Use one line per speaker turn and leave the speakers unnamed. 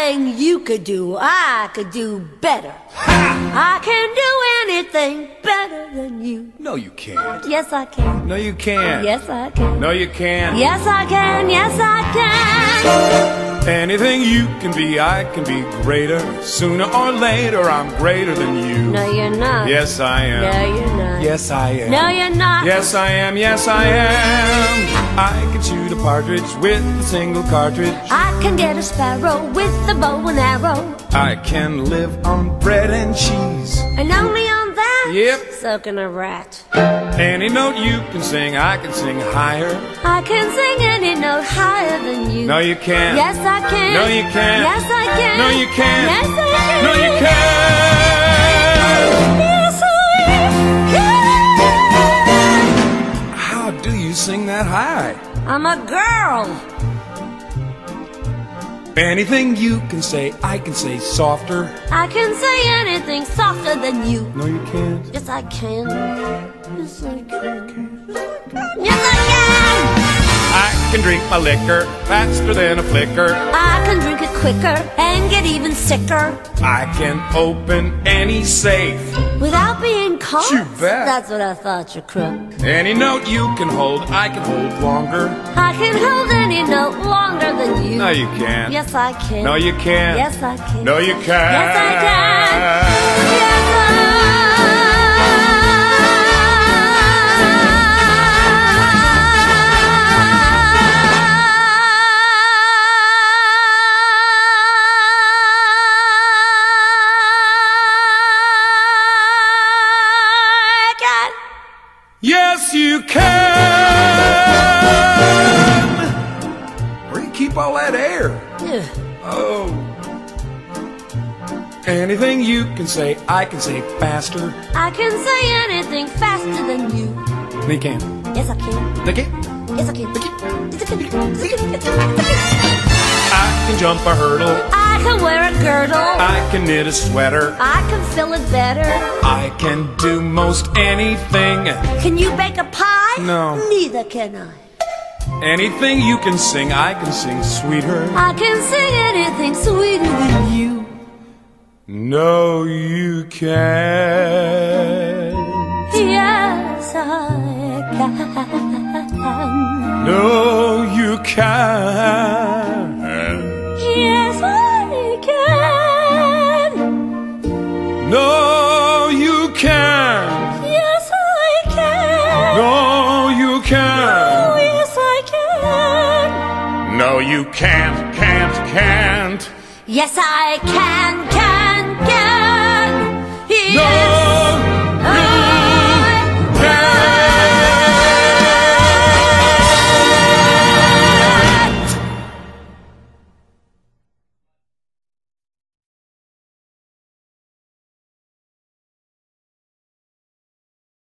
Anything you could do, I could do better. I can do anything better than you.
No, you can't.
Yes, I can.
No, you can't.
Yes, I can.
No, you can't.
Yes, I can. Yes, I can.
Anything you can be, I can be greater. Sooner or later, I'm greater than you.
No, you're not.
Yes, I am.
No, you're not.
Yes, I am.
No, you're not.
Yes, I am. Yes, I am. I can shoot a partridge with a single cartridge.
I can get a sparrow with a bow and arrow.
I can live on bread and cheese.
And only on that?
Yep.
So can a rat.
Any note you can sing, I can sing higher.
I can sing any note higher than you.
No, you can't.
Yes, I can.
No, you can't.
Yes, I can.
No, you can't.
Yes, I can.
No, you can't.
Yes, I can.
How do you sing that high?
I'm a girl.
Anything you can say, I can say softer.
I can say anything softer than you.
No, you can't.
Yes, I can. Yes, I can. Yes, I can.
I can drink my liquor faster than a flicker.
I can drink it quicker and get even sicker.
I can open any safe
Without being caught?
You bet.
That's what I thought, you crook.
Any note you can hold, I can hold longer.
I can hold any note longer than you.
No, you can't.
Yes, I can.
No, you can't.
Yes, I can.
No, you can't.
Yes, I can. Yes,
Yes, you can. Where do you keep all that air?
Yeah.
Oh. Anything you can say, I can say faster.
I can say anything faster than you.
No, you can't.
Yes, I can.
They can't.
Yes, I can. Yes, I can.
I can jump a hurdle.
I can wear a girdle.
I can knit a sweater.
I can fill it better.
I can do most anything.
Can you bake a pie?
No.
Neither can I.
Anything you can sing, I can sing sweeter.
I can sing anything sweeter than you.
No, you can't.
Yes, I can.
No, you can't.
Yes, I can.
No, you can't.
Yes, I can.
No, you
Oh,
can't.
yes, I can.
No, you can't.
Yes, I can. Yes.
No,